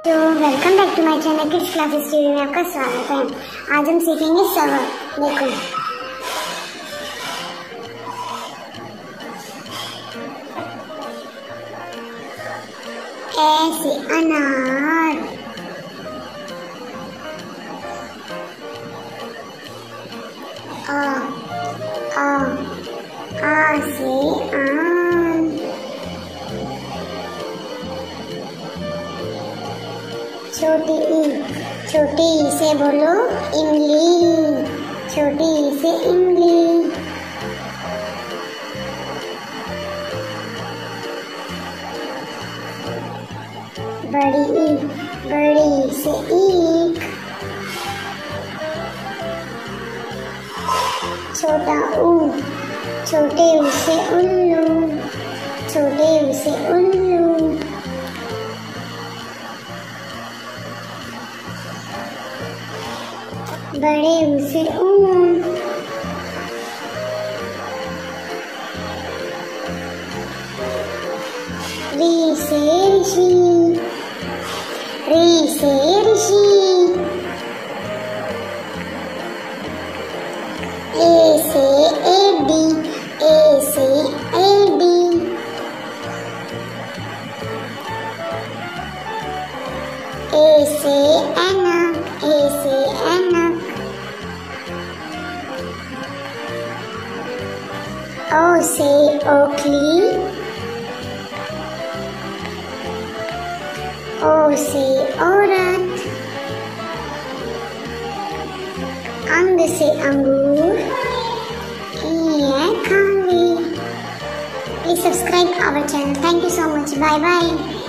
तो welcome back to my channel kids classes TV में आपका स्वागत है। आज हम सीखेंगे सबक। देखो, ऐसे अनार, आ से आम, छोटी ई से बोलो इमली, छोटी ई से इमली। बड़ी ई से ईख, छोटा छोटे ऊ से उल्लू, छोटे ऊ से उल्लू। बड़े ऊ से ऊन, री से ऋषि, री से ऋषि। ए से एडी, ए से एडी। ए से ऐनक, ए से ऐनक। ओ से ओखली, ओ से औरत। अंग से अंगूर, ई है khandvi. Please subscribe our channel. Thank you so much. Bye bye.